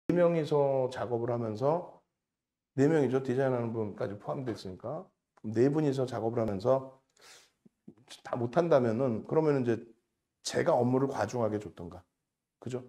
4명이서 작업을 하면서 4명이죠. 디자인하는 분까지 포함되어 있으니까 4분이서 작업을 하면서 다 못한다면은 그러면 이제 제가 업무를 과중하게 줬던가. 그죠?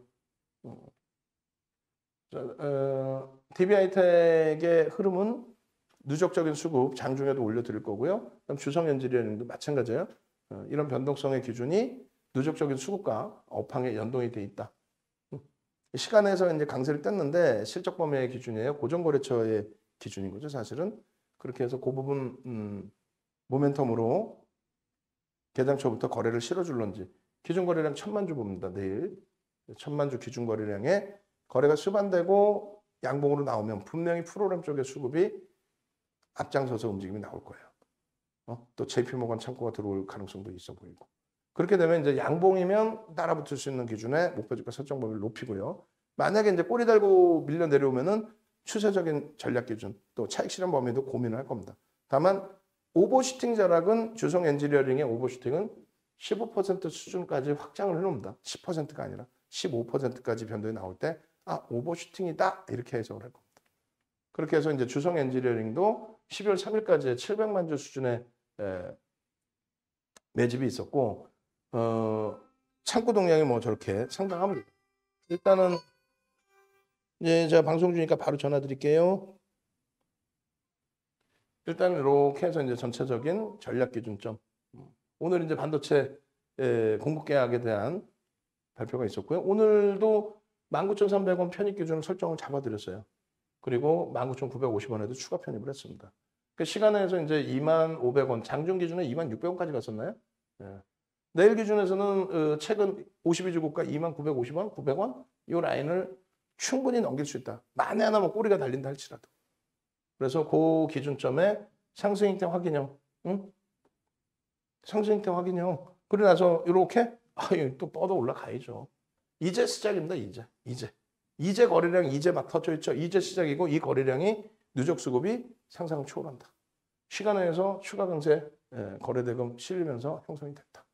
DB하이텍의 흐름은 누적적인 수급 장중에도 올려드릴 거고요. 그럼 주성 엔지니어링도 마찬가지예요. 이런 변동성의 기준이 누적적인 수급과 업황에 연동이 돼 있다. 시간에서 이제 강세를 뗐는데 실적 범위의 기준이에요. 고정거래처의 기준인 거죠, 사실은. 그렇게 해서 그 부분 모멘텀으로 개장 초부터 거래를 실어줄런지. 기준 거래량 1,000만 주 봅니다. 내일 1,000만 주 기준 거래량에 거래가 수반되고 양봉으로 나오면 분명히 프로그램 쪽의 수급이 앞장서서 움직임이 나올 거예요. 또 JP모건 창고가 들어올 가능성도 있어 보이고. 그렇게 되면 이제 양봉이면 따라붙을 수 있는 기준의 목표주가 설정 범위를 높이고요. 만약에 이제 꼬리 달고 밀려 내려오면은 추세적인 전략 기준 또 차익 실현 범위도 고민을 할 겁니다. 다만 오버슈팅 자락은 주성 엔지니어링의 오버슈팅은 15% 수준까지 확장을 해놓습니다. 10%가 아니라 15%까지 변동이 나올 때 오버슈팅이다 이렇게 해석을 할 겁니다. 그렇게 해서 이제 주성 엔지니어링도 12월 3일까지 700만 주 수준의 매집이 있었고 창고 동량이 뭐 저렇게 상당합니다. 일단은 이제 제가 방송 중이니까 바로 전화 드릴게요. 일단 이렇게 해서 이제 전체적인 전략 기준점. 오늘 이제 반도체 공급 계약에 대한 발표가 있었고요. 오늘도 19,300원 편입 기준을 설정을 잡아드렸어요. 그리고 19,950원에도 추가 편입을 했습니다. 그 시간에서 이제 25,500원, 장중 기준에 26,600원까지 갔었나요? 내일 기준에서는 최근 52주 고가 29,50원, 900원 이 라인을 충분히 넘길 수 있다. 만에 하나 뭐 꼬리가 달린다 할지라도. 그래서 그 기준점에 상승 형태 확인형, 상승 형태 확인형. 그러고 나서 이렇게 또 뻗어 올라가야죠. 이제 시작입니다. 이제 거래량 이제 막 터져 있죠. 이제 시작이고 이 거래량이 누적 수급이 상상을 초월한다. 시간에서 추가 강세 거래대금 실리면서 형성이 됐다.